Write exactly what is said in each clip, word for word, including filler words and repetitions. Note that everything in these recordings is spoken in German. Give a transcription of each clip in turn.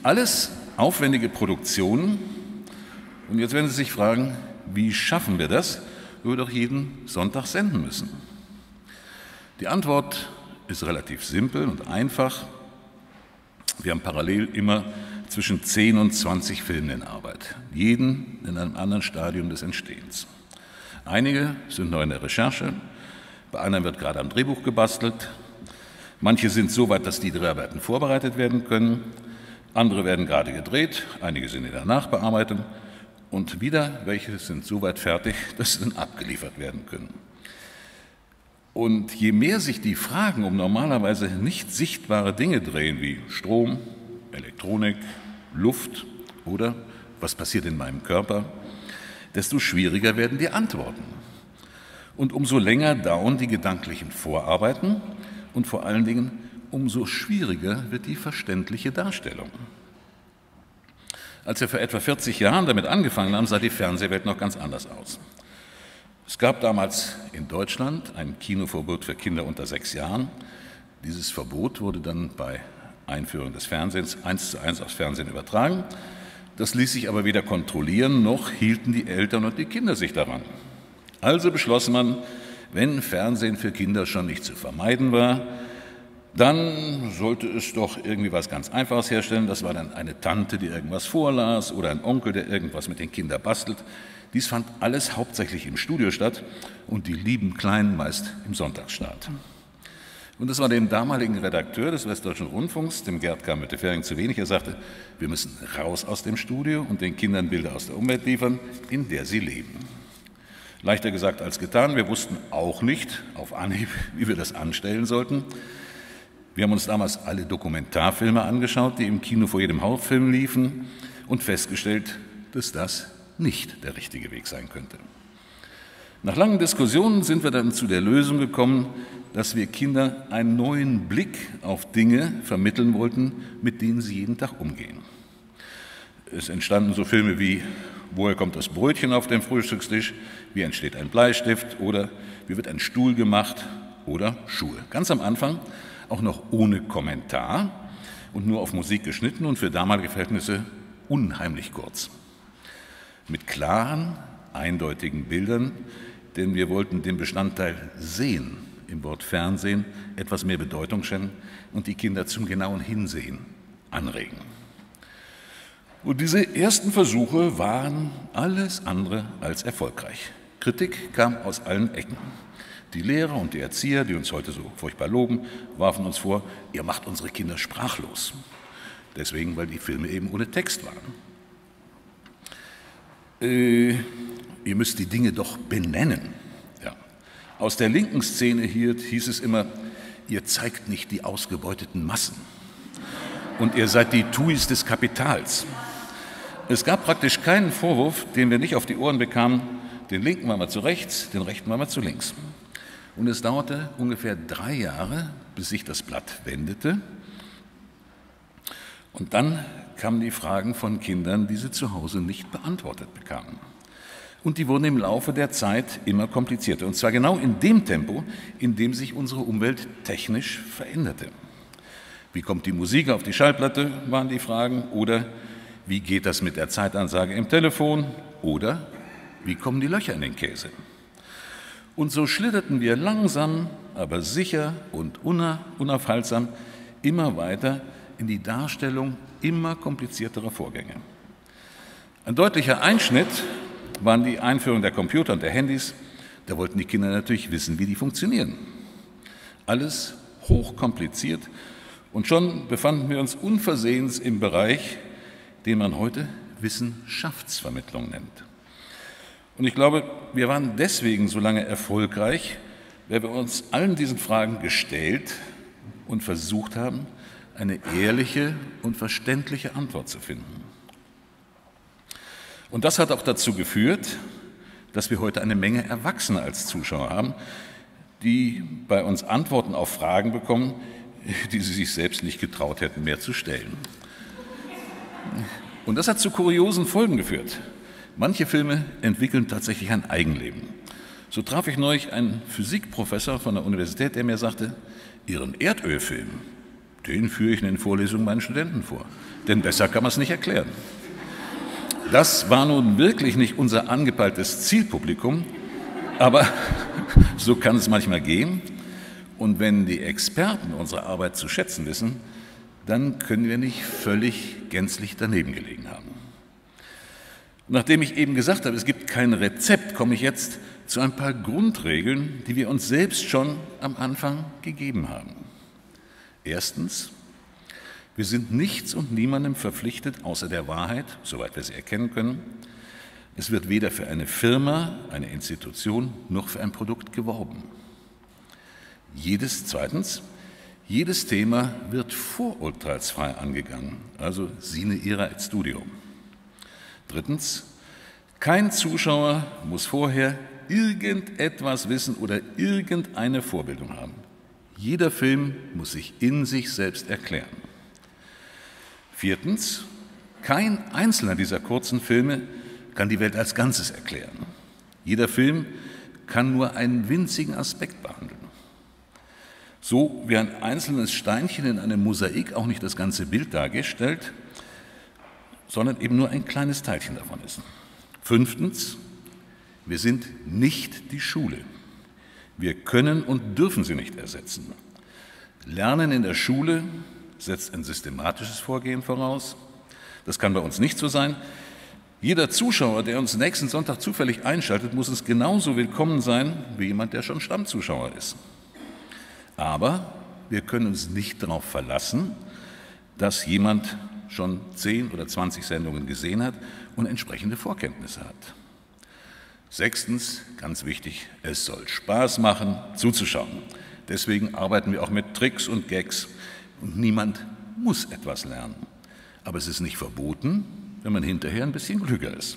Alles aufwendige Produktionen. Und jetzt werden Sie sich fragen, wie schaffen wir das, wo wir doch jeden Sonntag senden müssen? Die Antwort ist relativ simpel und einfach. Wir haben parallel immer zwischen zehn und zwanzig Filmen in Arbeit, jeden in einem anderen Stadium des Entstehens. Einige sind noch in der Recherche, bei anderen wird gerade am Drehbuch gebastelt, manche sind so weit, dass die Dreharbeiten vorbereitet werden können, andere werden gerade gedreht, einige sind in der Nachbearbeitung und wieder welche sind so weit fertig, dass sie dann abgeliefert werden können. Und je mehr sich die Fragen um normalerweise nicht sichtbare Dinge drehen, wie Strom, Elektronik, Luft oder was passiert in meinem Körper, desto schwieriger werden die Antworten. Und umso länger dauern die gedanklichen Vorarbeiten und vor allen Dingen umso schwieriger wird die verständliche Darstellung. Als wir vor etwa vierzig Jahren damit angefangen haben, sah die Fernsehwelt noch ganz anders aus. Es gab damals in Deutschland ein Kinoverbot für Kinder unter sechs Jahren. Dieses Verbot wurde dann bei Einführung des Fernsehens eins zu eins aufs Fernsehen übertragen. Das ließ sich aber weder kontrollieren, noch hielten die Eltern und die Kinder sich daran. Also beschloss man, wenn Fernsehen für Kinder schon nicht zu vermeiden war, dann sollte es doch irgendwie was ganz Einfaches herstellen. Das war dann eine Tante, die irgendwas vorlas oder ein Onkel, der irgendwas mit den Kindern bastelt. Dies fand alles hauptsächlich im Studio statt und die lieben Kleinen meist im Sonntagsstart. Und das war dem damaligen Redakteur des Westdeutschen Rundfunks, dem Gerd Kamötte-Fering, zu wenig. Er sagte, wir müssen raus aus dem Studio und den Kindern Bilder aus der Umwelt liefern, in der sie leben. Leichter gesagt als getan. Wir wussten auch nicht auf Anhieb, wie wir das anstellen sollten. Wir haben uns damals alle Dokumentarfilme angeschaut, die im Kino vor jedem Hauptfilm liefen und festgestellt, dass das nicht der richtige Weg sein könnte. Nach langen Diskussionen sind wir dann zu der Lösung gekommen, dass wir Kindern einen neuen Blick auf Dinge vermitteln wollten, mit denen sie jeden Tag umgehen. Es entstanden so Filme wie Woher kommt das Brötchen auf dem Frühstückstisch, Wie entsteht ein Bleistift oder Wie wird ein Stuhl gemacht oder Schuhe. Ganz am Anfang auch noch ohne Kommentar und nur auf Musik geschnitten und für damalige Verhältnisse unheimlich kurz. Mit klaren, eindeutigen Bildern, denn wir wollten dem Bestandteil Sehen im Wort Fernsehen etwas mehr Bedeutung schenken und die Kinder zum genauen Hinsehen anregen. Und diese ersten Versuche waren alles andere als erfolgreich. Kritik kam aus allen Ecken. Die Lehrer und die Erzieher, die uns heute so furchtbar loben, warfen uns vor, ihr macht unsere Kinder sprachlos. Deswegen, weil die Filme eben ohne Text waren. Äh, ihr müsst die Dinge doch benennen. Ja. Aus der linken Szene hier hieß es immer, ihr zeigt nicht die ausgebeuteten Massen. Und ihr seid die Tuis des Kapitals. Es gab praktisch keinen Vorwurf, den wir nicht auf die Ohren bekamen. Den linken war mal zu rechts, den rechten war mal zu links. Und es dauerte ungefähr drei Jahre, bis sich das Blatt wendete. Und dann kamen die Fragen von Kindern, die sie zu Hause nicht beantwortet bekamen. Und die wurden im Laufe der Zeit immer komplizierter. Und zwar genau in dem Tempo, in dem sich unsere Umwelt technisch veränderte. Wie kommt die Musik auf die Schallplatte, waren die Fragen. Oder wie geht das mit der Zeitansage im Telefon? Oder wie kommen die Löcher in den Käse? Und so schlitterten wir langsam, aber sicher und unaufhaltsam immer weiter in die Darstellung immer komplizierterer Vorgänge. Ein deutlicher Einschnitt waren die Einführung der Computer und der Handys. Da wollten die Kinder natürlich wissen, wie die funktionieren. Alles hochkompliziert und schon befanden wir uns unversehens im Bereich, den man heute Wissenschaftsvermittlung nennt. Und ich glaube, wir waren deswegen so lange erfolgreich, weil wir uns allen diesen Fragen gestellt und versucht haben, eine ehrliche und verständliche Antwort zu finden. Und das hat auch dazu geführt, dass wir heute eine Menge Erwachsene als Zuschauer haben, die bei uns Antworten auf Fragen bekommen, die sie sich selbst nicht getraut hätten, mehr zu stellen. Und das hat zu kuriosen Folgen geführt. Manche Filme entwickeln tatsächlich ein Eigenleben. So traf ich neulich einen Physikprofessor von der Universität, der mir sagte, Ihren Erdölfilm, Den führe ich in den Vorlesungen meinen Studenten vor. Denn besser kann man es nicht erklären. Das war nun wirklich nicht unser angepeiltes Zielpublikum, aber so kann es manchmal gehen. Und wenn die Experten unsere Arbeit zu schätzen wissen, dann können wir nicht völlig gänzlich daneben gelegen haben. Nachdem ich eben gesagt habe, es gibt kein Rezept, komme ich jetzt zu ein paar Grundregeln, die wir uns selbst schon am Anfang gegeben haben. Erstens, wir sind nichts und niemandem verpflichtet, außer der Wahrheit, soweit wir sie erkennen können. Es wird weder für eine Firma, eine Institution noch für ein Produkt geworben. Jedes, zweitens, jedes Thema wird vorurteilsfrei angegangen, also sine ira et studio. Drittens, kein Zuschauer muss vorher irgendetwas wissen oder irgendeine Vorbildung haben. Jeder Film muss sich in sich selbst erklären. Viertens, kein einzelner dieser kurzen Filme kann die Welt als Ganzes erklären. Jeder Film kann nur einen winzigen Aspekt behandeln. So wie ein einzelnes Steinchen in einem Mosaik auch nicht das ganze Bild darstellt, sondern eben nur ein kleines Teilchen davon ist. Fünftens, wir sind nicht die Schule. Wir können und dürfen sie nicht ersetzen. Lernen in der Schule setzt ein systematisches Vorgehen voraus. Das kann bei uns nicht so sein. Jeder Zuschauer, der uns nächsten Sonntag zufällig einschaltet, muss uns genauso willkommen sein wie jemand, der schon Stammzuschauer ist. Aber wir können uns nicht darauf verlassen, dass jemand schon zehn oder zwanzig Sendungen gesehen hat und entsprechende Vorkenntnisse hat. Sechstens, ganz wichtig, es soll Spaß machen, zuzuschauen. Deswegen arbeiten wir auch mit Tricks und Gags. Und niemand muss etwas lernen. Aber es ist nicht verboten, wenn man hinterher ein bisschen klüger ist.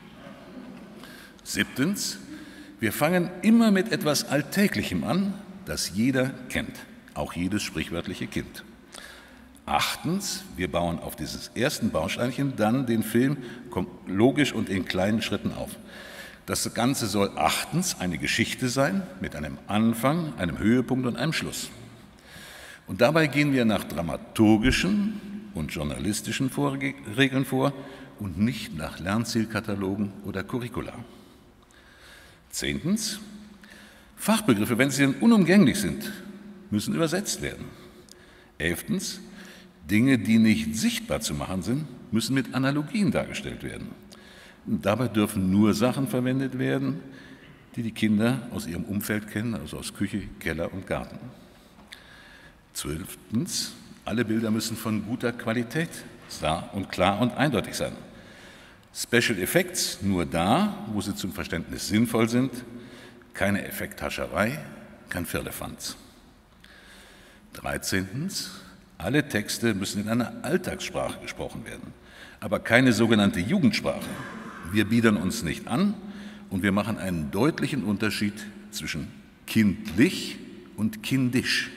Siebtens, wir fangen immer mit etwas Alltäglichem an, das jeder kennt, auch jedes sprichwörtliche Kind. Achtens, wir bauen auf dieses ersten Bausteinchen dann den Film logisch und in kleinen Schritten auf. Das Ganze soll achtens eine Geschichte sein mit einem Anfang, einem Höhepunkt und einem Schluss. Und dabei gehen wir nach dramaturgischen und journalistischen Regeln vor und nicht nach Lernzielkatalogen oder Curricula. Zehntens, Fachbegriffe, wenn sie denn unumgänglich sind, müssen übersetzt werden. Elftens, Dinge, die nicht sichtbar zu machen sind, müssen mit Analogien dargestellt werden. Und dabei dürfen nur Sachen verwendet werden, die die Kinder aus ihrem Umfeld kennen, also aus Küche, Keller und Garten. Zwölftens, alle Bilder müssen von guter Qualität klar und klar und eindeutig sein. Special Effects nur da, wo sie zum Verständnis sinnvoll sind, keine Effekthascherei, kein Firlefanz. Dreizehntens, alle Texte müssen in einer Alltagssprache gesprochen werden, aber keine sogenannte Jugendsprache. Wir biedern uns nicht an und wir machen einen deutlichen Unterschied zwischen kindlich und kindisch.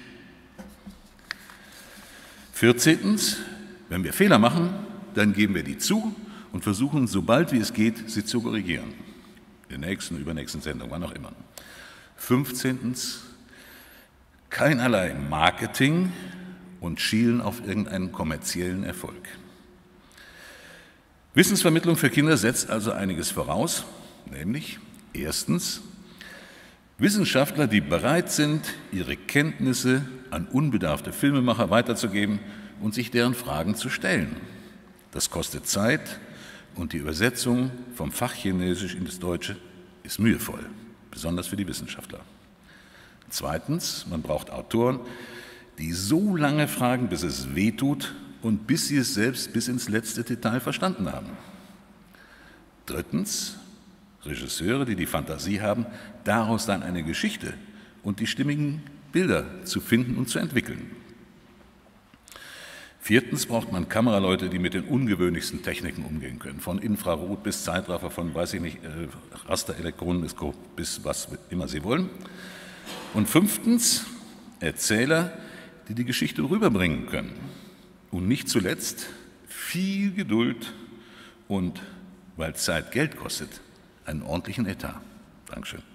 Vierzehntens, wenn wir Fehler machen, dann geben wir die zu und versuchen, sobald wie es geht, sie zu korrigieren. In der nächsten, übernächsten Sendung, wann auch immer. Fünfzehntens, keinerlei Marketing und schielen auf irgendeinen kommerziellen Erfolg. Wissensvermittlung für Kinder setzt also einiges voraus, nämlich erstens Wissenschaftler, die bereit sind, ihre Kenntnisse an unbedarfte Filmemacher weiterzugeben und sich deren Fragen zu stellen. Das kostet Zeit und die Übersetzung vom Fachchinesisch in das Deutsche ist mühevoll, besonders für die Wissenschaftler. Zweitens, man braucht Autoren, die so lange fragen, bis es wehtut und bis sie es selbst bis ins letzte Detail verstanden haben. Drittens, Regisseure, die die Fantasie haben, daraus dann eine Geschichte und die stimmigen Bilder zu finden und zu entwickeln. Viertens braucht man Kameraleute, die mit den ungewöhnlichsten Techniken umgehen können, von Infrarot bis Zeitraffer, von, weiß ich nicht, Rasterelektronenmikroskop bis was immer sie wollen. Und fünftens, Erzähler, die die Geschichte rüberbringen können. Und nicht zuletzt viel Geduld und, weil Zeit Geld kostet, einen ordentlichen Etat. Dankeschön.